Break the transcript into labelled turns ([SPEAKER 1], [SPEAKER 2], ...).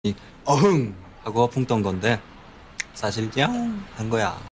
[SPEAKER 1] 어흥 하고 붕 떤 건데 사실 양 한 거야.